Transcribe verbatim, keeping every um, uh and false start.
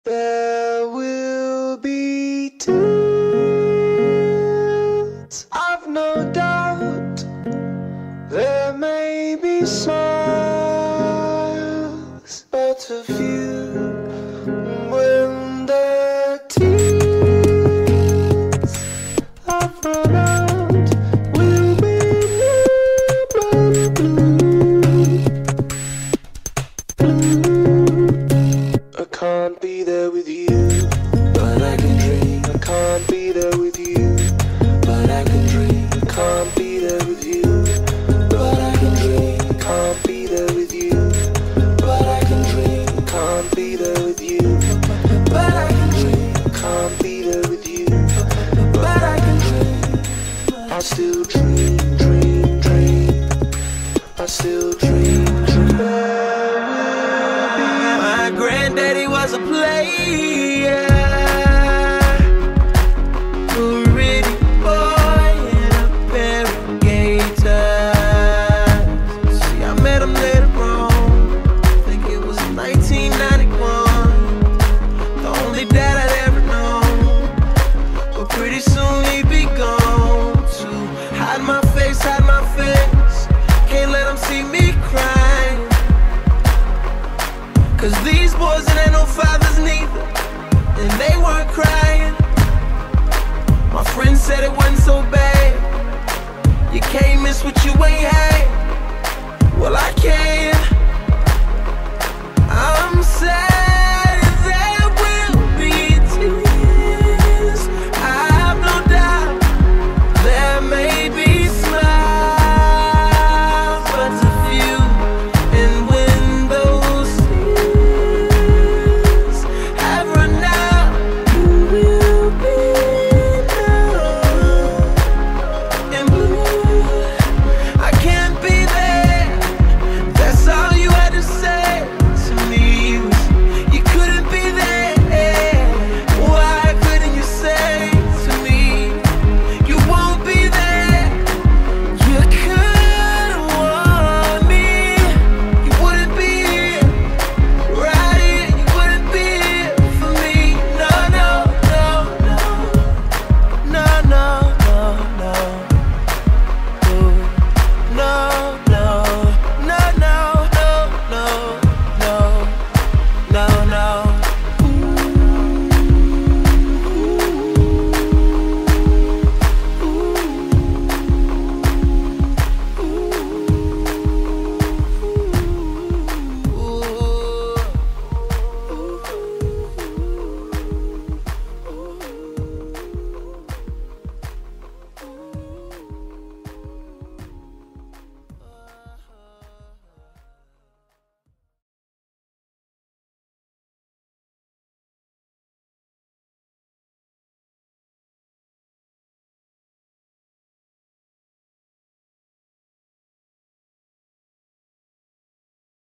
There will be tears, I've no doubt. There may be smiles, but a few. When the tears have run out, will be blue, blue, blue. I can't be there with you, but I can dream. I can't be there with you, but I can dream. I can't be there with you, but I can dream. I can't be there with you, but I can dream. I can't be there with you, but I can dream. I can't be there with you, but I can dream. I still dream, dream, dream. I still dream, dream. My granddaddy was a player, a pretty boy in a pair of gaiters. See, I met him later on, I think it was nineteen ninety-one. The only dad I'd ever known, but pretty soon he'd be gone to hide my face, hide my face. Can't let him see me crying, 'cause these boys and ain't no fathers neither, and they weren't crying. My friend said it wasn't so bad, you can't miss what you ain't had.